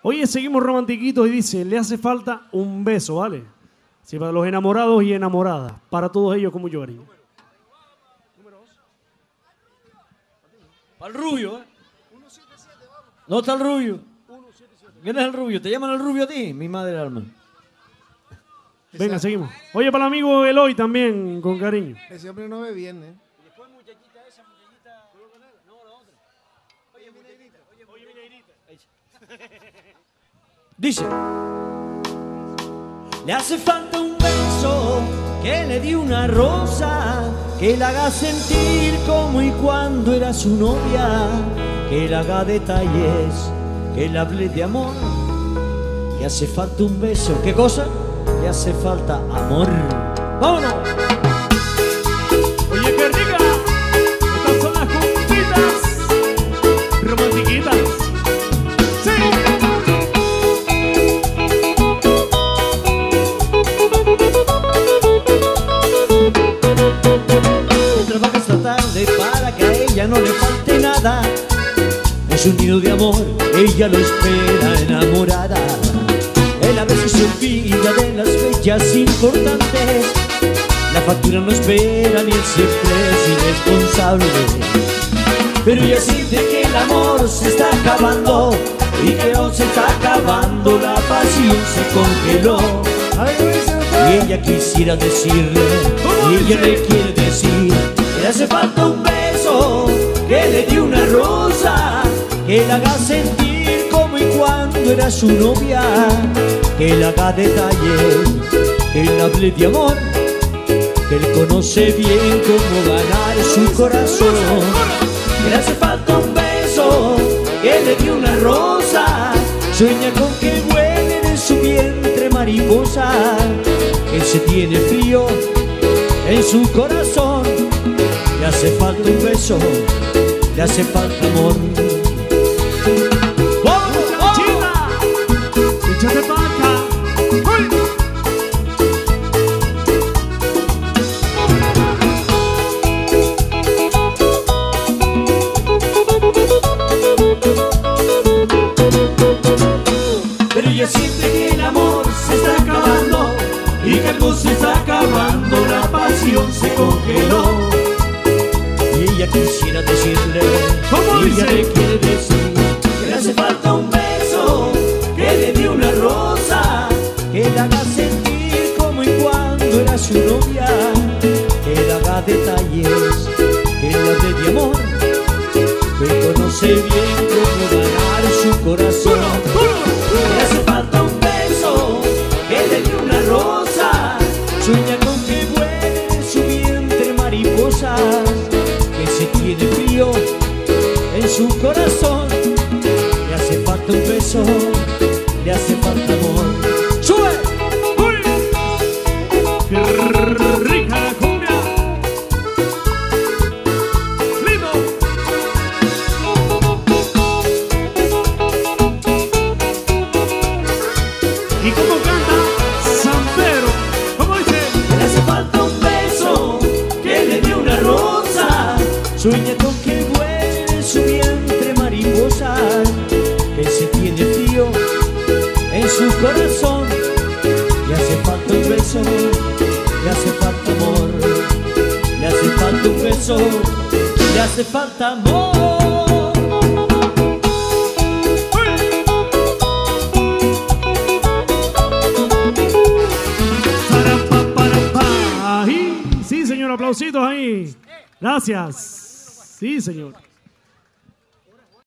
Oye, seguimos romantiquitos y dice, le hace falta un beso, ¿vale? Sí, para los enamorados y enamoradas. Para todos ellos con mucho cariño. Para el rubio, ¿eh? No está el rubio. ¿Quién es el rubio? ¿Te llaman el rubio a ti? Mi madre alma. Venga, seguimos. Oye, para el amigo Eloy también, con cariño. Ese hombre no ve bien, ¿eh? Y después muchachita esa, muchachita... No, la otra. Oye, muchachita. Oye, negrita. Dice. Le hace falta un beso que le dé una rosa, que la haga sentir como y cuando era su novia, que le haga detalles, que le hable de amor. Le hace falta un beso. ¿Qué cosa? Le hace falta amor. ¡Vámonos! Oye, qué rica. Estas son las juntitas romantiquitas. ¡Sí! Trabaja esta tarde para que a ella no le falte nada. Es un nido de amor, ella lo espera enamorada. Él a veces se olvida de las fechas importantes. La factura no espera ni él siempre es irresponsable. Pero ella siente que el amor se está acabando y que no se está acabando, la pasión se congeló. Y ella quisiera decirle, y ella le quiere decir, que le hace falta un beso, que le dé una rosa, que la haga sentir como y cuando era su novia, que le haga detalles, que le hable de amor, que él conoce bien cómo ganar su corazón. Que le hace falta un beso, que le dé una rosa, sueña con que vuele de su vientre mariposa, que se tiene frío en su corazón. Le hace falta un beso, le hace falta amor. Échate pa' acá. ¡Uy! Pero ella siente que el amor se está acabando y que algo se está acabando, la pasión se congeló. Y ella quisiera decirle, ¿cómo y ella dice? le quiere decir, que le hace falta un beso, que le dé una rosa, que le haga sentir como y cuando era su novia, que le haga detalles, que le hable de amor, que conoce bien cómo ganar su corazón. Le hace falta un beso, que le dé una rosa, sueña con que vuele de su vientre mariposa, que se tiene frío en su corazón. Le hace falta un beso, le hace falta amor. ¡Sube! ¡Uy! ¡Qué rica la cumbia! ¡Lindo! ¿Y cómo canta San Pedro? ¿Cómo dice? Le hace falta un beso, que le dé una rosa, sueña con que vuele en su vientre mariposa, que se tiene frío en su corazón. Le hace falta un beso, le hace falta amor, le hace falta un beso, le hace falta amor. Sí, señor, aplausitos ahí. Gracias. Sí, señor.